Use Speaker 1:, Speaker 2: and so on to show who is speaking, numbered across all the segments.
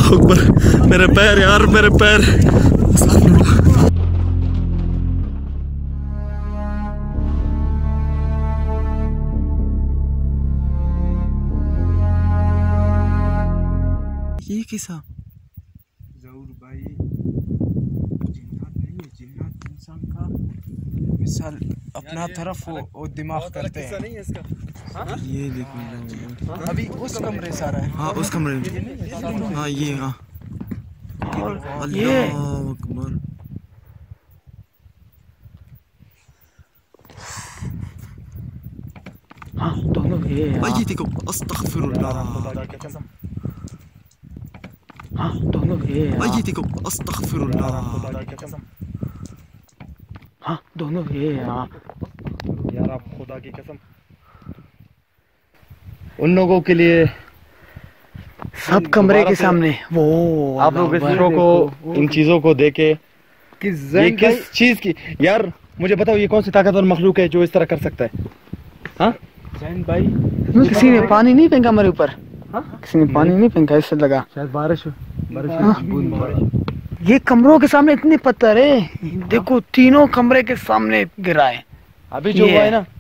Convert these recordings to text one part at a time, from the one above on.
Speaker 1: अल्लाह अकबर, मेरे पैर यार, मेरे पैर। ये कैसा
Speaker 2: ज़रूर भाई, जिन्नात नहीं है, जिन्नात इंसान का मिसाल अपना तरफ वो दिमाग करते हैं। नहीं है इसका।
Speaker 1: ये देखो
Speaker 2: अभी उस कमरे से आ रहा है।
Speaker 1: हाँ उस कमरे में, हाँ ये, हाँ अल्लाह अकबर।
Speaker 2: हाँ दोनों ये
Speaker 1: देखो अस्तगफिरुल्लाह।
Speaker 2: हाँ दोनों ये
Speaker 1: देखो अस्तगफिरुल्लाह।
Speaker 2: हाँ दोनों ये
Speaker 3: यार आप खुदा की कसम, उन लोगों के लिए
Speaker 2: सब कमरे के सामने वो
Speaker 3: आप लोग इस वीडियो को, इन चीजों को देखे कि ये किस चीज की, यार मुझे बताओ ये कौन सी ताकतवर मखलूक है जो इस तरह कर सकता है? हाँ
Speaker 2: जैन भाई, किसी ने पानी नहीं फेंका मेरे ऊपर? किसी ने पानी नहीं फेंका, इससे लगा
Speaker 3: शायद बारिश बारिश।
Speaker 2: ये कमरों के सामने इतने पत्थर है, देखो तीनों कमरे के सामने गिरा है
Speaker 3: अभी जो हुआ है ना।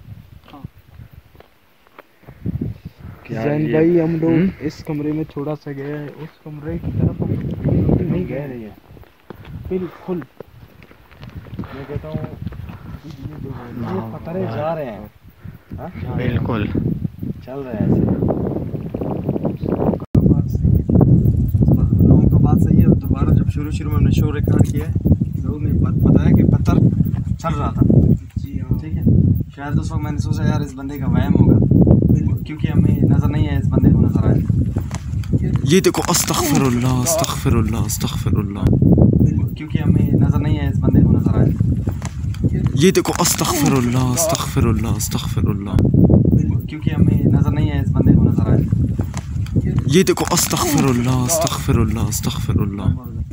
Speaker 2: जैन भाई, हम लोग इस कमरे में थोड़ा सा गए हैं, उस कमरे की तरफ हम नहीं गए रही है बिल्कुल।
Speaker 3: मैं कहता हूँ ये पत्थर जा रहे हैं। हाँ
Speaker 2: बिल्कुल
Speaker 3: चल रहे हैं ऐसे।
Speaker 1: लोगों का बात सही है। दोबारा जब शुरू में हमने शो रिकॉर्ड किया है, लोगों ने बताया कि पत्थर चल रहा था। जी हाँ, ठीक है। शायद उस वक्त मैंने सोचा यार इस बंदे का वहम होगा, क्योंकि हमें नजर नहीं है, इस बंदे को नजर आया। ये देखो अस्तगफिरुल्लाह, अस्तगफिरुल्लाह, अस्तगफिरुल्लाह, क्योंकि हमें नजर नहीं है, इस बंदे को नजर आया। ये देखो अस्तगफिरुल्लाह, अस्तगफिरुल्लाह, अस्तगफिरुल्लाह, क्योंकि हमें नजर नहीं है, इस बंदे को नजर आया। ये देखो अस्तगफिरुल्लाह, अस्तगफिरुल्लाह, अस्तगफिरुल्लाह।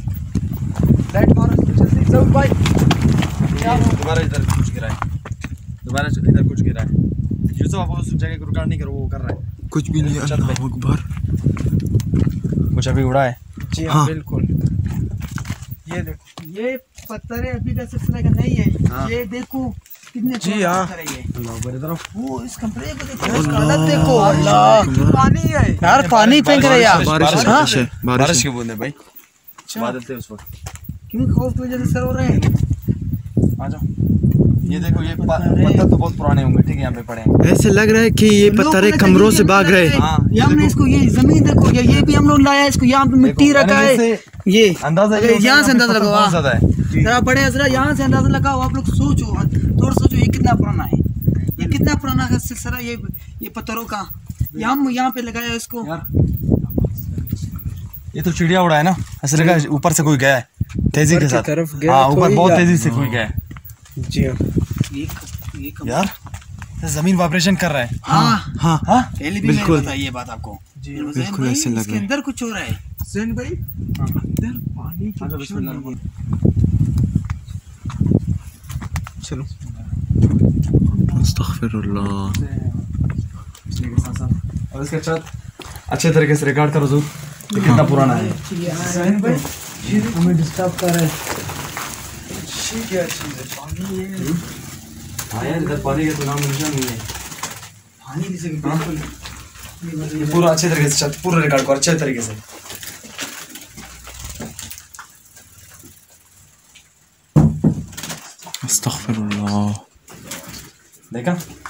Speaker 1: दोबारा इधर कुछ गिरा है, दोबारा इधर कुछ गिरा है। यूसुफ आप उस जगह को रिकॉर्ड नहीं करो, वो कर रहा है कुछ भी नहीं। अल्लाह अकबर, कुछ अभी उड़ा है।
Speaker 2: जी हाँ बिल्कुल। ये देखो, ये पत्थर अभी का सिलसिला का नहीं है। हाँ। ये देखो कितने
Speaker 1: जी हाँ,
Speaker 2: वो इस कमरे को देखो, हालत देखो। अल्लाह पानी है यार, पानी फेंक रहे यार।
Speaker 1: बारिश की बूंदे भाई, बादल थे उस वक्त।
Speaker 2: क्यों खौफ की वजह से सर हो रहे हैं?
Speaker 1: आ जाओ, ये देखो ये पत्थर तो बहुत पुराने होंगे, ठीक है, यहाँ पे पड़े हैं। ऐसे लग रहा है कि ये पत्थर कमरों से भाग रहे हैं।
Speaker 2: हमने इसको, ये जमीन देखो, ये भी हम लोग लाया, इसको यहाँ पे मिट्टी रखा है। ये अंदाजा, यहाँ से अंदाजा लगाओ, जरा बड़े हजरा यहाँ से अंदाजा लगाओ। आप लोग सोचो, थोड़ा सोचो, ये कितना पुराना है, ये कितना पुराना है सिलसिला ये पत्थरों का। हम यहाँ पे लगाया इसको।
Speaker 1: ये तो चिड़िया उड़ा है ना, ऐसे लगा ऊपर से कोई गया है तेजी के साथ। हाँ ऊपर बहुत तेजी से कोई गया है।
Speaker 2: जी हाँ,
Speaker 1: यार जमीन वाइब्रेशन कर रहा है।
Speaker 2: हाँ
Speaker 1: हाँ हाँ
Speaker 2: पहले भी मैंने बताया ये बात आपको।
Speaker 1: बिल्कुल ऐसे लग रहा है,
Speaker 2: इसके अंदर कुछ हो रहा है। जैन भाई अंदर पानी की,
Speaker 1: चलो अस्तगफिरुल्लाह। और इसके साथ अच्छे तरीके से रिकॉर्ड करो, ये कितना पुराना है।
Speaker 2: जैन भाई हमें डिस्टर्ब कर रहा है।
Speaker 1: क्या चीज़ है, पानी है। हाँ यार, इधर पानी का तो नाम निशान नहीं है।
Speaker 2: पानी किसी के बिल्कुल
Speaker 1: ये पूरा अच्छे तरीके से पूरा रिकॉर्ड करो, अच्छे तरीके से। अस्तगफिरुल्लाह। देखा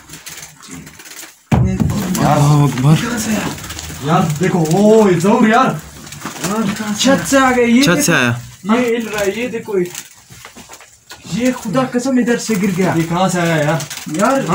Speaker 1: अल्लाह अकबर यार, देखो ओ जरूर यार,
Speaker 2: छत से आ गए। ये
Speaker 1: छत से आया,
Speaker 2: ये हिल रहा है, ये देखो, ये खुदा कसम इधर से गिर गया।
Speaker 1: ये कहाँ से आया यार?
Speaker 2: यार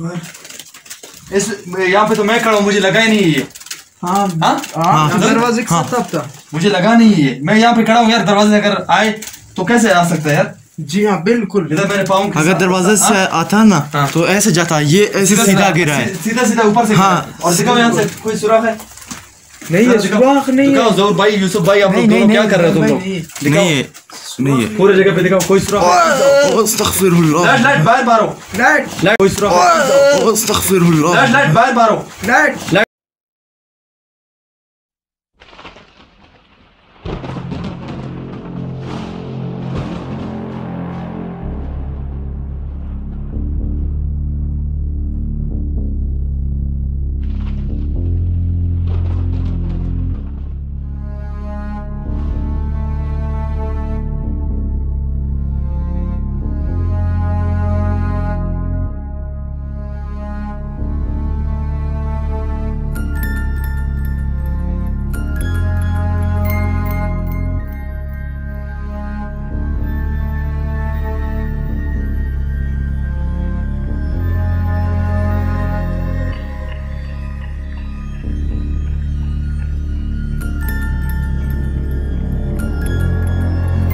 Speaker 1: इस यहाँ पे तो मैं खड़ा हूँ, मुझे लगा ही नहीं ये।
Speaker 2: हाँ हाँ, दरवाजे के साथ था, मुझे
Speaker 1: लगा नहीं ये। मैं यहाँ पे खड़ा हूँ यार, दरवाजे से अगर आए तो कैसे आ सकता है यार?
Speaker 2: जी हाँ बिल्कुल।
Speaker 1: इधर मेरे पाँव, अगर दरवाजे से आता ना तो ऐसे जाता, ये ऐसे सीधा गिरा है, सीधा सीधा ऊपर से। हाँ, और दिखाओ यहाँ से कोई सुराख है?
Speaker 2: नहीं है, सुराख नहीं है।
Speaker 1: ज़ोर भाई, यूसुफ भाई, आप लोग दोनों क्या कर रहे हो तुम लोग? नहीं है, नहीं है, पूरे जगह पे दिखाओ, कोई सुराख? अस्तगफिरुल्लाह। लाइट बाहर मारो, लाइट कोई सुराख? अस्तगफिरुल्लाह। लाइट बाहर मारो, लाइट।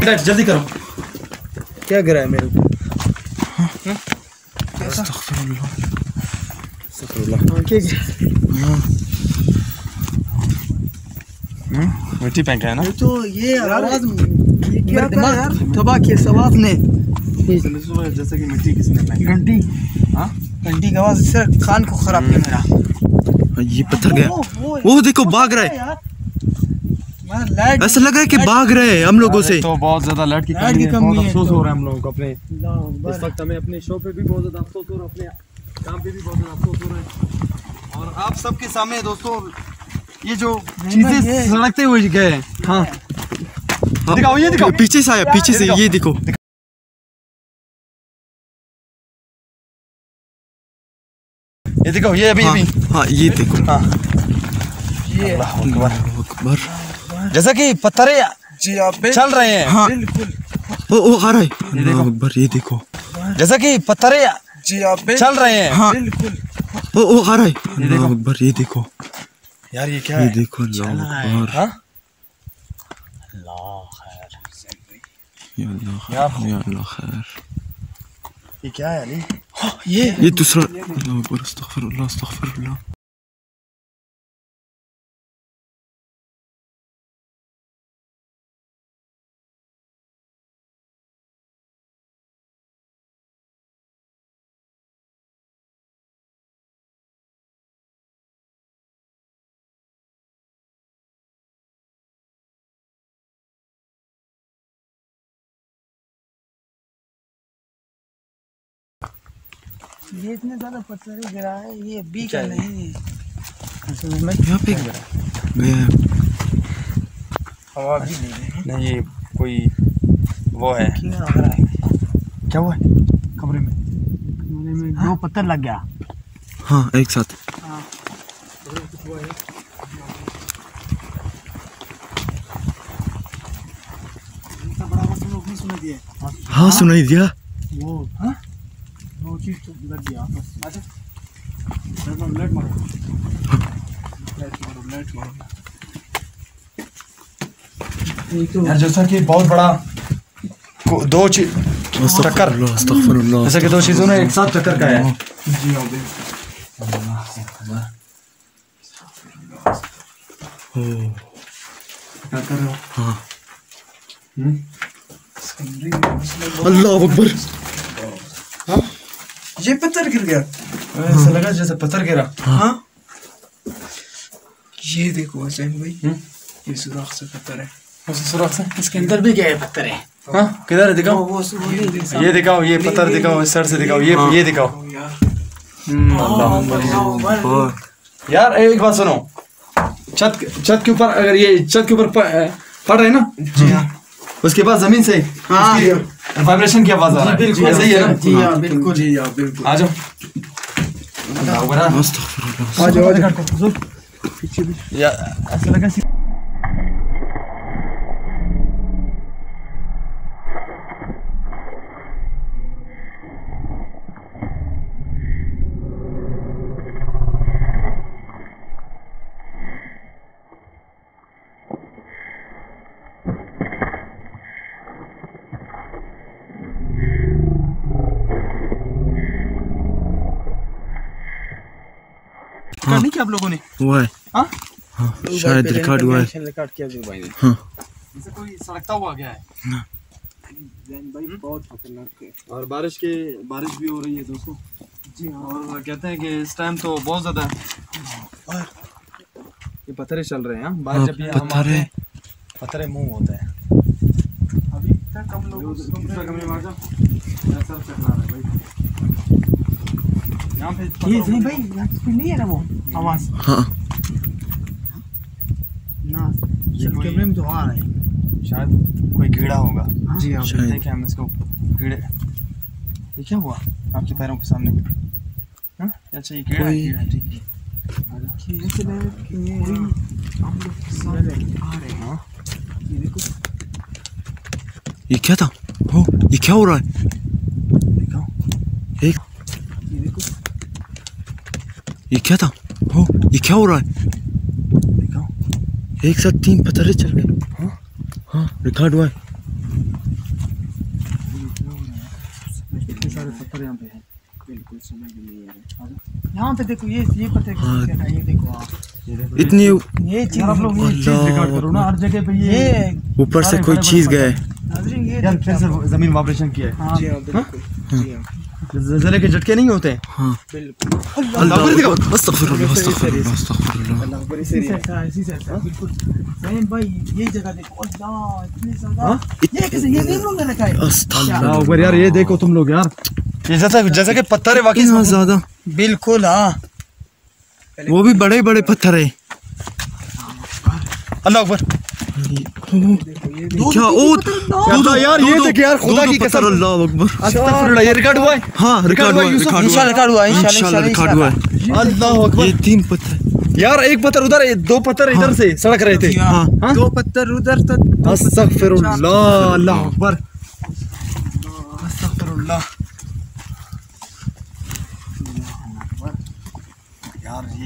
Speaker 3: जल्दी करो।
Speaker 2: क्या गिरा है मेरे ऊपर?
Speaker 3: मिट्टी फेंका है ना?
Speaker 2: तो ये आवाज क्या दिमाग यार तबाह किया सवाब ने।
Speaker 1: जैसे कि मिट्टी किसने फेंकी?
Speaker 2: घंटी। हाँ घंटी की आवाज से कान को खराब किया मेरा।
Speaker 3: ये पत्थर गया। वो देखो भाग रहा है, ऐसा लग रहा है कि भाग रहे हैं हम लोगों से।
Speaker 1: तो बहुत ज्यादा लाइट की कमी है, बहुत अफसोस हो रहा है हम लोगों को अपने इस वक्त। हमें अपने शो पे भी बहुत ज्यादा अफसोस हो रहा है, अपने काम पे भी बहुत ज्यादा अफसोस हो रहा है। और आप सबके सामने दोस्तों ये जो चीजें सड़कते हुए गए हैं। हाँ दिखाओ, ये दिखाओ,
Speaker 3: पीछे से आया, पीछे से, ये देखो।
Speaker 1: ये देखो, ये अभी अभी।
Speaker 3: हाँ ये देखो। हाँ
Speaker 2: ये
Speaker 3: अकबर,
Speaker 1: जैसा कि पत्थरे
Speaker 2: जी आप
Speaker 1: चल रहे हैं।
Speaker 3: हाँ
Speaker 2: बिल्कुल।
Speaker 3: ओ आ रहा है। अल्लाह अकबर, ये देखो।
Speaker 1: जैसा कि पत्थरे
Speaker 2: जी आप
Speaker 1: चल रहे हैं।
Speaker 3: हाँ
Speaker 2: बिल्कुल।
Speaker 3: ओ आ रहा है। अल्लाह अकबर, ये देखो
Speaker 1: यार, ये क्या
Speaker 3: ये
Speaker 1: है?
Speaker 3: देखो। अल्लाह अकबर,
Speaker 1: हाँ?
Speaker 3: या अल्लाह खैर।
Speaker 1: ये क्या है अली?
Speaker 3: ये दूसरा। अल्लाह अकबर, अस्तगफिरुल्लाह अस्तगफिरुल्लाह।
Speaker 2: ये इतने ज्यादा पत्थर गिरा है, ये बी का नहीं।
Speaker 3: यहाँ पे गया।
Speaker 2: हवा भी नहीं है।
Speaker 1: नहीं, ये कोई वो है। क्या हुआ है कमरे में?
Speaker 2: कमरे में दो पत्थर लग गया।
Speaker 3: हाँ एक साथ। हाँ सुनाई दिया।
Speaker 2: वो हाँ वो चीज तो लग गया आपस। अच्छा लाइट मारो, लाइट मारो।
Speaker 1: यार जैसा कि बहुत बड़ा दो चीज टक्कर,
Speaker 3: अस्तगफिरुल्लाह,
Speaker 1: जैसा कि दो चीजों ने एक साथ टक्कर का है।
Speaker 2: जी हाँ
Speaker 1: क्या कर रहे हो?
Speaker 3: हाँ अल्लाह अकबर।
Speaker 2: ये पत्थर गिर गया।
Speaker 1: ऐसा लगा जैसे पत्थर गिरा।
Speaker 3: हाँ
Speaker 2: ये देखो हसैन भाई, ये सुराख से पत्थर है।
Speaker 1: उस सुराख से
Speaker 2: इसके अंदर भी गए पत्थर है।
Speaker 1: हाँ किधर है? दिखाओ, ये दिखाओ, ये पत्थर दिखाओ, इस साइड से दिखाओ, ये दिखाओ। यार एक बात सुनो, छत के ऊपर, अगर ये छत के ऊपर पड़ रहे ना,
Speaker 2: जी हाँ,
Speaker 1: उसके बाद जमीन से वाइब्रेशन की आवाज आ रहा है।
Speaker 2: बिल्कुल
Speaker 1: ऐसे ही है ना?
Speaker 2: जी हाँ बिल्कुल, जी हाँ बिल्कुल।
Speaker 1: आ जाओ,
Speaker 3: अस्तगफिरुल्लाह।
Speaker 2: आ जाओ
Speaker 1: यार ऐसा लगा
Speaker 2: नहीं किया आप लोगों ने?
Speaker 3: हुआ है।
Speaker 2: हाँ
Speaker 3: शायद रिकॉर्ड हुआ है।
Speaker 2: रिकॉर्ड किया जो भाई ने।
Speaker 3: हाँ
Speaker 1: जैसे कोई सड़कता हुआ गया है।
Speaker 2: भाई बहुत खतरनाक है।
Speaker 1: और बारिश भी हो रही है दोस्तों।
Speaker 2: जी हाँ।
Speaker 1: और कहते हैं कि इस टाइम तो बहुत ज्यादा ये पत्थरे चल रहे हैं। हाँ बारिश जब भी हम आते हैं, पत्थरे मुंह होता है।
Speaker 2: अभी तक हम लोग
Speaker 1: दूसरा कमरे में आ जाओ। सर चकरा रहा है भाई। यहाँ पे
Speaker 2: ये नहीं भाई, यहाँ पे नहीं है ना वो आवाज
Speaker 3: हाँ
Speaker 2: ना, कैमरे में तो आ रहा है।
Speaker 1: शायद कोई कीड़ा होगा।
Speaker 2: जी हाँ
Speaker 3: शायद।
Speaker 1: देखिए हम इसको कीड़े। ये क्या हुआ आपके पैरों के सामने? हाँ अच्छा, ये कीड़ा है, कीड़ा है, ठीक है।
Speaker 2: ऐसे लग कि कोई हम लोग के सामने आ रहे हैं।
Speaker 1: हाँ
Speaker 2: ये देखो,
Speaker 3: ये क्या था? हो ये क्या हो रहा है?
Speaker 1: दिखाओ,
Speaker 3: एक
Speaker 2: ये देखो,
Speaker 3: ये क्या था? हो ये क्या हो रहा है?
Speaker 1: दिखाओ।
Speaker 3: एक साथ 3 पत्थरे चल गए। हाँ हाँ रिकॉर्ड हुआ है।
Speaker 1: सारे पत्थर यहाँ पे हैं।
Speaker 2: बिल्कुल समझ नहीं आ रहा। यहाँ पे देखो ये पत्थर किसने फेंका, ये देखो आप,
Speaker 3: इतनी
Speaker 2: ये चीज
Speaker 1: आप लोग ये चीज रिकॉर्ड करो ना हर जगह पे।
Speaker 2: ये
Speaker 3: ऊपर से कोई चीज गए।
Speaker 2: नाज़रीन ये
Speaker 1: यार फिर से जमीन वाइब्रेशन किया है।
Speaker 2: हाँ जी हाँ बिल्कुल जी हाँ
Speaker 1: ज़लज़ले के झटके नहीं होते हैं।
Speaker 3: हाँ
Speaker 2: बिल्कुल।
Speaker 3: अल्लाह अस्तगफिरुल्लाह अस्तगफिरुल्लाह
Speaker 1: ऊपर
Speaker 2: इसी से बिल्कुल सही भाई, ये जगह देखो अल्लाह इतने ज्यादा, ये कैसे ये नहीं लोग रखा है
Speaker 3: अस्तगफिरुल्लाह
Speaker 1: ऊपर यार। ये देखो तुम लोग यार, ये जैसा कि पत्थर है वाकई
Speaker 3: इतना ज्यादा।
Speaker 2: बिल्कुल। हाँ
Speaker 3: वो भी बड़े बड़े पत्थर है।
Speaker 1: अल्लाह अकबर।
Speaker 3: क्या ओ
Speaker 1: यार ये देख यार, खुदा की कसम।
Speaker 3: अल्लाह अकबर।
Speaker 1: अस्तगफिरुल्लाह। ये रिकॉर्ड हुआ है।
Speaker 3: हाँ रिकॉर्ड हुआ है,
Speaker 2: इंशाल्लाह रिकॉर्ड हुआ है, इंशाल्लाह
Speaker 3: रिकॉर्ड हुआ है।
Speaker 1: अल्लाह अकबर।
Speaker 3: ये 3 पत्थर
Speaker 1: यार एक पत्थर उधर, 2 पत्थर इधर से सड़क रहे थे।
Speaker 2: हाँ
Speaker 3: हाँ?
Speaker 2: 2 पत्थर उधर तो
Speaker 1: अस्तगफिरुल्लाह। अल्लाह अकबर। अस्तगफिरुल्लाह। यार ये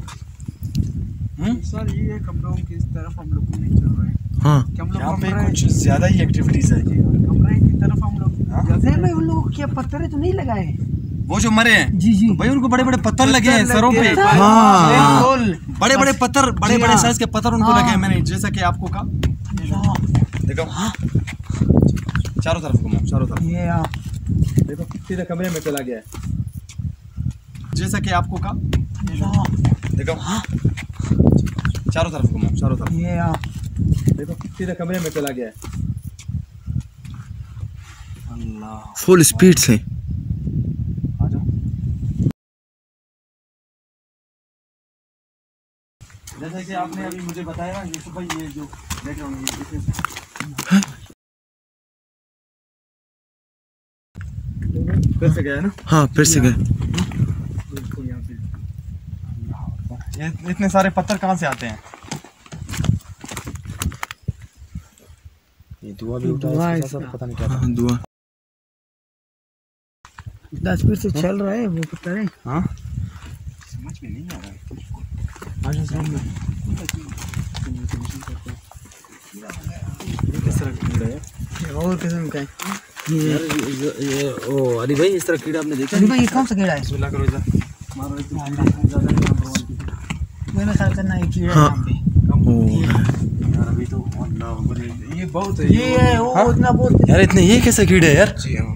Speaker 2: सर ये कमरों की तरफ हम लोग नहीं चल रहे हैं।
Speaker 3: हाँ
Speaker 2: कि हम लोग
Speaker 1: यहाँ पे
Speaker 2: कमरे
Speaker 1: कुछ ज्यादा ही एक्टिविटीज है।
Speaker 2: कमरे की तरफ हम लोग
Speaker 1: हाँ?
Speaker 2: जैसे में उन लोगों के पत्थर तो नहीं लगाए।
Speaker 1: वो जो मरे हैं
Speaker 2: जी जी
Speaker 1: भाई, उनको बड़े बड़े पत्थर लगे हैं सरों पे।
Speaker 3: हाँ।
Speaker 2: बिल्कुल
Speaker 1: बड़े बड़े पत्थर, बड़े बड़े
Speaker 2: हाँ।
Speaker 1: साइज के पत्थर उनको
Speaker 2: हाँ।
Speaker 1: लगे हैं। मैंने जैसा कि आपको कहा, देखो चारों तरफ घुमाओ, चारों तरफ
Speaker 2: ये
Speaker 1: देखो, सीधा कमरे में चला गया है। जैसा कि आपको कहा, देखो चारों तरफ घुमाओ, चारों तरफ
Speaker 2: ये
Speaker 1: देखो, सीधा कमरे में चला गया है। अल्लाह।
Speaker 3: फुल स्पीड से।
Speaker 1: आ जाओ। जैसे कि आपने अभी मुझे बताया ना, यूसुफ भाई, ये जो देख रहा हूँ ये फिर से गया है ना।
Speaker 3: हाँ फिर से गए।
Speaker 1: बिल्कुल यहाँ पे ये इतने सारे पत्थर कहाँ से आते हैं? ये धुआं भी उठा
Speaker 2: धुआं
Speaker 1: है,
Speaker 2: इसका।
Speaker 1: पता नहीं क्या था।
Speaker 3: हाँ दुआ।
Speaker 2: 10 फीट से चल रहा है वो पत्थर है।
Speaker 1: हाँ समझ में नहीं आ रहा है। आज समझ में ये किस तरह का कीड़ा है?
Speaker 2: ये और किस्म का है
Speaker 1: ये ओ अली भाई, इस तरह कीड़ा आपने देखा?
Speaker 2: अरे भाई ये कौन सा कीड़ा है?
Speaker 1: बिस्मिल्लाह करो इधर। मारो
Speaker 2: मैंने ख्याल करना है कीड़ा
Speaker 3: हाँ।
Speaker 2: यहाँ पे।
Speaker 1: यार अभी तो अल्लाह अकबर, ये बहुत है।
Speaker 2: ये है वो
Speaker 1: हाँ?
Speaker 2: इतना बहुत
Speaker 1: यार इतने ये कैसे कीड़े हैं यार?
Speaker 2: जी हाँ।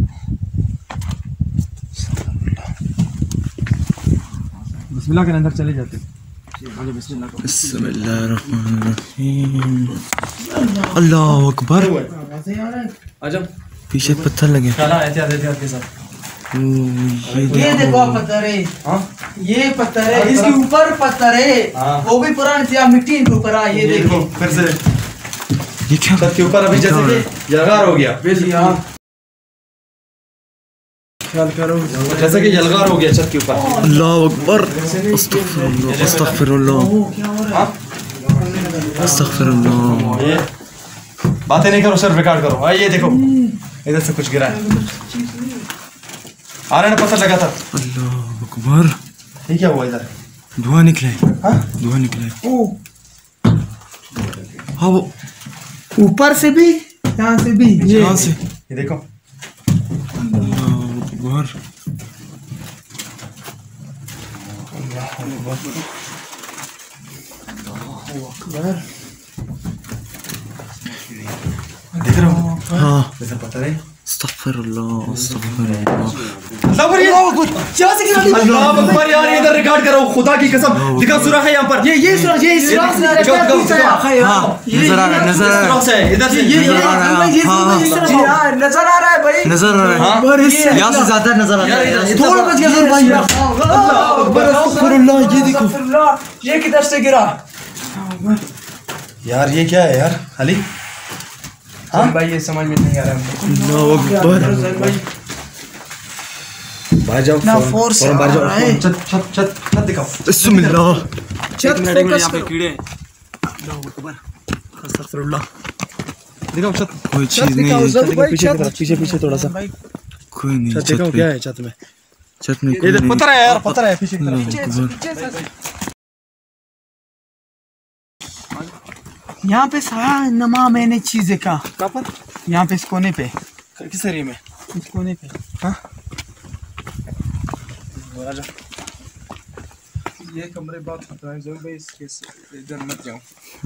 Speaker 1: बिस्मिल्लाह के अंदर चले जाते हैं। बिस्मिल्लाह करो।
Speaker 3: बिस्मिल्लाहिर्रहमानिर्रहीम। अल्लाह अकबर।
Speaker 1: आजम
Speaker 3: पीछे पत्थर लगे।
Speaker 1: चला एहतियात एहतियात के साथ।
Speaker 3: ओ,
Speaker 2: ये देखो आप पत्थर है,
Speaker 1: हाँ
Speaker 2: ये पत्थर है, इसके ऊपर पत्थर है,
Speaker 1: हाँ।
Speaker 2: वो भी पुरानी सी मिट्टी इनके ऊपर है। ये देखो
Speaker 1: फिर से
Speaker 3: ये क्या?
Speaker 1: छत के ऊपर अभी जैसे कि यलगार हो गया।
Speaker 2: जी हाँ।
Speaker 1: ख्याल करो, जैसे कि यलगार हो गया छत के ऊपर।
Speaker 3: अल्लाह अकबर। अस्तगफिरुल्लाह अस्तगफिरुल्लाह
Speaker 2: वो क्या हो रहा है?
Speaker 3: अस्तगफिरुल्लाह।
Speaker 1: ये बातें नहीं करो, सिर्फ रिकॉर्ड करो। ये देखो इधर से कुछ गिरा है। आ रहा है ना, पत्थर लगा था।
Speaker 3: अल्लाह अकबर।
Speaker 1: ये क्या हुआ इधर?
Speaker 3: धुआं निकले।
Speaker 1: हाँ?
Speaker 3: धुआं निकले।
Speaker 2: ओ
Speaker 3: हाँ वो
Speaker 2: ऊपर से भी, यहाँ से भी। ये
Speaker 3: यहाँ से।
Speaker 1: ये देखो
Speaker 3: अल्लाह अकबर।
Speaker 1: देख रहे हो?
Speaker 3: हाँ
Speaker 1: जैसे पत्थर है।
Speaker 3: अस्तगफिरुल्लाह अस्तगफिरुल्लाह।
Speaker 1: अल्लाह अकबर यार, ये इधर रिकॉर्ड करो, खुदा की कसम। दिखा सुराख है यहाँ पर।
Speaker 2: ये सुराख
Speaker 1: नजर आ रहा है,
Speaker 3: नजर आ रहा है।
Speaker 1: इधर से
Speaker 2: नजर आ रहा है भाई,
Speaker 3: नजर आ रहा है।
Speaker 1: हाँ?
Speaker 3: यहाँ से ज्यादा नजर आ रहा है।
Speaker 2: थोड़ा बच गया भाई।
Speaker 1: अल्लाह अकबर,
Speaker 3: अस्तगफिरुल्लाह। ये देखो
Speaker 2: ये किधर से गिरा?
Speaker 1: यार ये क्या है यार अली? हाँ
Speaker 2: भाई ये समझ में नहीं आ रहा है।
Speaker 3: अल्लाह अकबर।
Speaker 1: बाहर जाओ,
Speaker 2: ना फोर्स
Speaker 1: फौरन बाहर
Speaker 2: आ रहा है।
Speaker 1: जाओ। छत छत छत छत दिखाओ।
Speaker 3: बिस्मिल्लाह।
Speaker 2: छत फोकस करो।
Speaker 1: कीड़े हैं। अल्लाह अकबर, अस्तगफिरुल्लाह। दिखाओ छत।
Speaker 3: कोई चीज नहीं है।
Speaker 2: जल्दी भाई,
Speaker 1: पीछे
Speaker 2: छत।
Speaker 1: की तरफ, पीछे पीछे थोड़ा सा।
Speaker 3: कोई नहीं।
Speaker 1: छत
Speaker 3: छत
Speaker 1: दिखाओ,
Speaker 3: पे
Speaker 1: क्या है छत में?
Speaker 3: छत में कोई
Speaker 1: इधर
Speaker 3: नहीं।
Speaker 1: पत्थर है यार, पत्थर है पीछे की तरफ।
Speaker 3: अल्लाह अकबर।
Speaker 2: यहाँ पे सारा नमा मैंने चीज देखा।
Speaker 1: कहाँ पर?
Speaker 2: यहाँ पे इस कोने पे,
Speaker 1: किस एरिया में?
Speaker 2: इस कोने पे।
Speaker 1: हाँ ये कमरे बहुत खतरा है भाई, इसके इधर मत जाओ।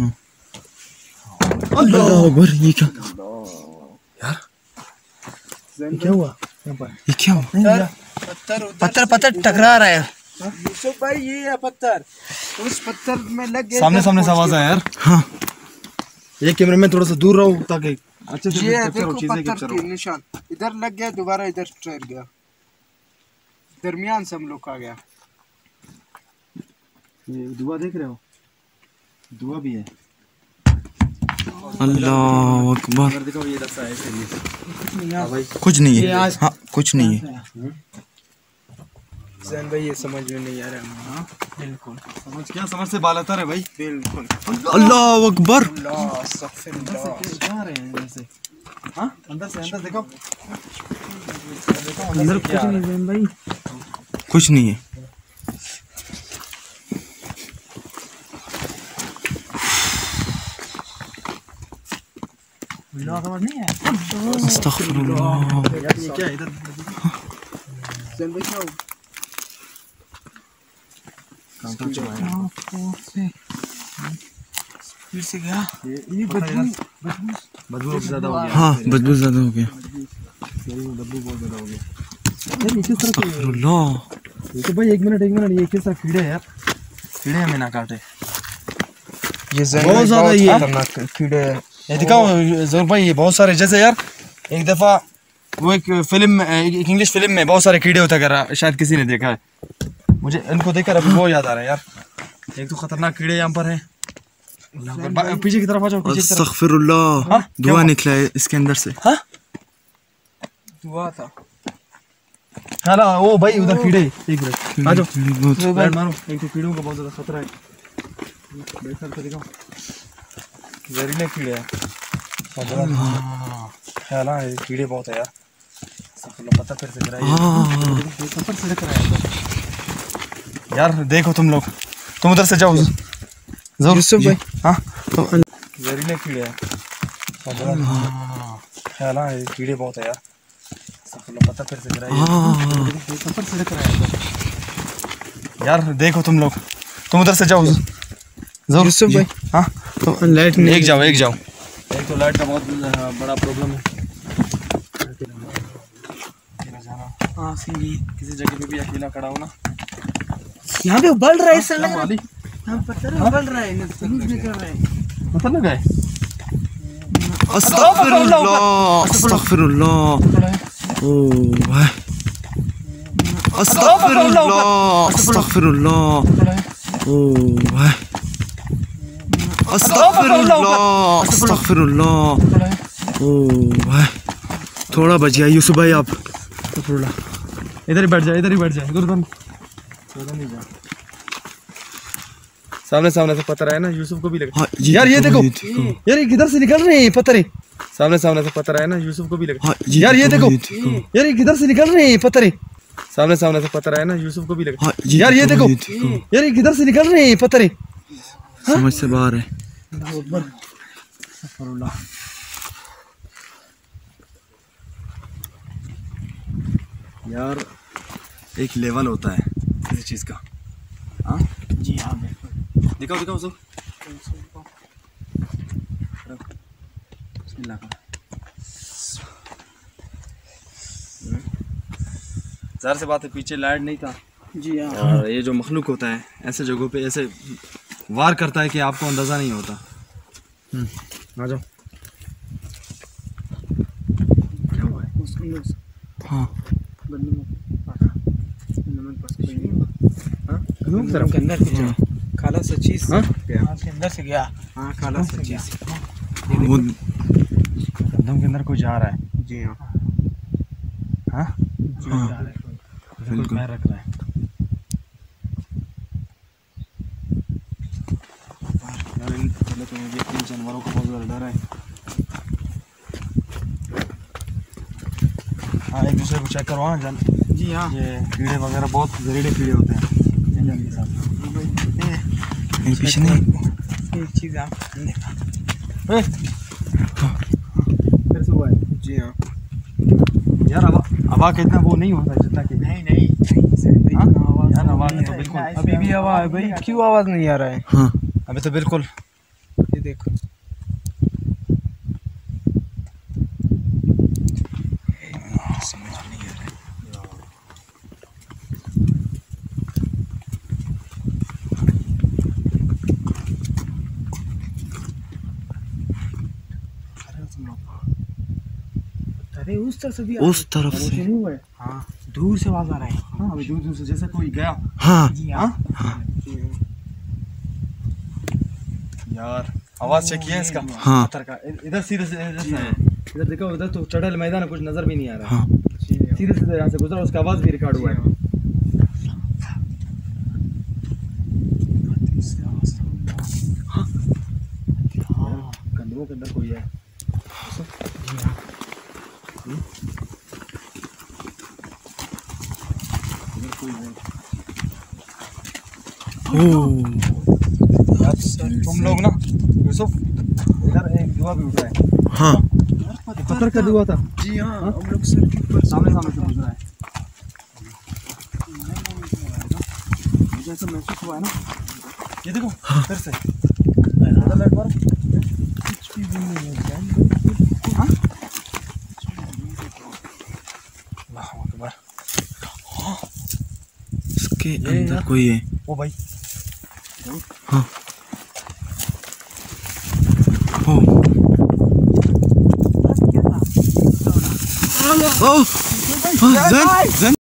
Speaker 3: अल्लाह अकबर, ये क्या यार, क्या हुआ यहाँ पर? ये क्या हुआ?
Speaker 2: पत्थर पत्थर टकरा रहा है
Speaker 1: यूसुफ भाई, ये है पत्थर, उस पत्थर में लग गया।
Speaker 3: सामने सामने से आवाज आया यार। हाँ, ये कैमरे में थोड़ा सा दूर रहो ताकि अच्छे से
Speaker 1: ये
Speaker 3: कैप्चर हो,
Speaker 1: देखो
Speaker 3: चीजें
Speaker 1: पत्थर
Speaker 3: कैप्चर
Speaker 1: की
Speaker 3: हो।
Speaker 1: निशान इधर लग गया, दोबारा इधर ठहर गया, दरमियान से हम लोग का गया।
Speaker 3: ये दुआ देख रहे हो, दुआ भी है।
Speaker 2: अल्लाह अकबर।
Speaker 3: अगर देखो ये रास्ता है ऐसे ही। हाँ भाई,
Speaker 2: कुछ नहीं है, हाँ कुछ नहीं है।
Speaker 1: जैन भाई ये समझ में नहीं आ रहा है। हाँ बिल्कुल
Speaker 3: समझ, क्या समझ से बाल आता है भाई।
Speaker 1: बिल्कुल।
Speaker 2: अल्लाह अकबर।
Speaker 1: अल्लाह अस्तगफिरुल्लाह।
Speaker 3: जा रहे हैं इधर से। हाँ अंदर से, अंदर देखो,
Speaker 2: अंदर कुछ नहीं है भाई, कुछ नहीं है।
Speaker 1: समझ नहीं है।
Speaker 2: अस्तगफिरुल्लाह।
Speaker 3: ये क्या है इधर?
Speaker 1: जैन भाई क्या फिर से गया?
Speaker 3: ये बदबू ज्यादा हो गया।
Speaker 2: हाँ बदबू ज्यादा हो गया।
Speaker 3: बदबू बहुत ज्यादा हो गया।
Speaker 2: अस्तगफिरुल्लाह।
Speaker 3: ये तो भाई एक मिनट, ये किस तरह कीड़े हैं यार, कीड़े हमें ना काटे।
Speaker 1: ये
Speaker 3: बहुत ज्यादा ये
Speaker 1: खतरनाक कीड़े हैं।
Speaker 3: ये दिखाओ ज़रूर भाई, ये बहुत सारे, जैसे यार एक दफ़ा वो एक फिल्म में, एक इंग्लिश फिल्म में बहुत सारे कीड़े होता कर, शायद किसी ने देखा है, मुझे इनको देखकर अभी वो याद आ रहा है यार। एक तो खतरनाक कीड़े यहाँ पर हैं। पीछे की तरफ आ जाओ, पीछे की तरफ।
Speaker 2: अस्तगफिरुल्लाह।
Speaker 3: हाँ?
Speaker 2: धुआं निकला है इसके अंदर से।
Speaker 3: हाँ
Speaker 1: दुआ था।
Speaker 3: हाँ ना, वो भाई उधर कीड़े, एक मिनट आ जाओ,
Speaker 2: बहुत-
Speaker 3: बैठ मारो। एक तो कीड़ों का बहुत ज़्यादा खतरा है, बैठ करके दिखाओ, जहरीले कीड़े हैं। ख्याल है कीड़े बहुत है यार। पता फिर से सफर से लेकर आया यार। देखो तुम लोग, तुम उधर से जाओ जरूर।
Speaker 1: यूसुफ भाई।
Speaker 3: हाँ जहरीले कीड़े हैं। ख्याल है कीड़े बहुत है यार। पता फिर से सफर से लेकर आया यार। देखो तुम लोग, तुम उधर से जाओ जरूर।
Speaker 1: यूसुफ भाई।
Speaker 3: हाँ
Speaker 2: लाइट नहीं।
Speaker 3: एक जाओ, एक जाओ। एक तो लाइट का बहुत बड़ा प्रॉब्लम है।
Speaker 2: हाँ सही।
Speaker 3: किसी जगह पे भी अकेला खड़ा हो ना,
Speaker 2: यहाँ पे उबल रहा है, ऐसा लग रहा है।
Speaker 3: वाली
Speaker 2: यहाँ पत्थर उबल रहा है, न्यूज़ निकल रहा है।
Speaker 3: पता लगा है।
Speaker 2: अस्तगफिरुल्लाह। अस्तगफिरुल्लाह। ओ भाई। अस्तगफिरुल्लाह। अस्तगफिरुल्लाह। ओ भाई। अस्तगफिरुल्लाह। अस्तगफिरुल्लाह। ओ भाई, थोड़ा बच गया यूसुफ भाई आप।
Speaker 3: इधर ही बैठ जा, इधर ही बैठ जा, इधर नहीं जा। सामने सामने से पत्थर आया ना, यूसुफ को भी लगा।
Speaker 2: हाँ,
Speaker 3: यार ये देखो,
Speaker 2: देखो।
Speaker 3: यार ये किधर से निकल रहे हैं पत्थर। सामने सामने से पत्थर आया ना, यूसुफ को भी लगा।
Speaker 2: हाँ,
Speaker 3: यार ये देखो,
Speaker 2: देखो।
Speaker 3: यार ये किधर से निकल रहे हैं पत्थर। सामने सामने से पत्थर आया ना, यूसुफ को भी लगा।
Speaker 2: हाँ,
Speaker 3: यार ये देखो, यार ये किधर से निकल रहे हैं पत्थर।
Speaker 2: समझ से बाहर है।
Speaker 3: यार एक लेवल होता है किसी चीज का। हाँ
Speaker 2: जी हाँ बिल्कुल।
Speaker 3: दिखाओ दिखाओ सब। बिस्मिल्लाह करो। ज़ाहिर सी बात है पीछे लाइट नहीं था।
Speaker 2: जी हाँ।
Speaker 3: और ये जो मखलूक होता है ऐसे जगहों पे ऐसे वार करता है कि आपको अंदाज़ा नहीं होता। आ जाओ। क्या हुआ है?
Speaker 2: हाँ
Speaker 1: के अंदर कुछ खाला सा चीज
Speaker 3: हाँ?
Speaker 1: के अंदर से गया। हाँ खाला सा चीज
Speaker 2: वो
Speaker 3: गंदम के अंदर कोई जा रहा है।
Speaker 1: जी हाँ।
Speaker 3: हाँ
Speaker 1: जी
Speaker 2: हाँ।
Speaker 1: हाँ।
Speaker 3: कोई पैर रख रहा है। यार पहले तो मुझे इन जानवरों का बहुत ज़्यादा डर है। हाँ एक दूसरे को चेक करो। हाँ जान
Speaker 1: जी हाँ।
Speaker 3: ये कीड़े वगैरह बहुत जहरीले कीड़े होते हैं। के साथ
Speaker 2: मेरे पीछे नहीं।
Speaker 1: एक चीज आप देखा।
Speaker 3: फिर से हुआ है।
Speaker 1: जी हाँ।
Speaker 3: यार अब हवा का इतना वो नहीं होता जितना कि
Speaker 1: नहीं
Speaker 3: हाँ? यार आवाज तो बिल्कुल
Speaker 2: अभी भी हवा है भाई, क्यों आवाज नहीं आ रहा है?
Speaker 3: हाँ अभी तो बिल्कुल
Speaker 2: ये देखो अरे उस तरफ से भी
Speaker 3: उस तरफ से
Speaker 2: हाँ दूर से आवाज आ रहा है।
Speaker 3: हाँ अभी दूर दूर से जैसे कोई गया
Speaker 2: हाँ
Speaker 3: यार आवाज चेक किया इसका
Speaker 2: हाँ।
Speaker 3: पत्थर का इधर सीधे से है इधर देखो उधर तो चढ़ल मैदान है, कुछ नजर भी नहीं आ रहा
Speaker 2: हाँ।
Speaker 3: सीधे सीधे यहाँ से गुजरा उसका आवाज भी रिकॉर्ड हुआ है कंधों के अंदर कोई है तुम लोग ना यूसुफ इधर एक दुआ भी उठ रहा है
Speaker 2: हाँ
Speaker 3: पत्थर का दुआ था
Speaker 2: जी हाँ हम लोग सर के ऊपर
Speaker 3: सामने सामने से गुजरा है मुझे ऐसा महसूस हुआ है ना ये देखो फिर से
Speaker 2: कुछ भी नहीं है
Speaker 3: हाँ अल्लाह अकबर
Speaker 2: इसके अंदर कोई है।
Speaker 3: ओ भाई
Speaker 2: हाँ ओ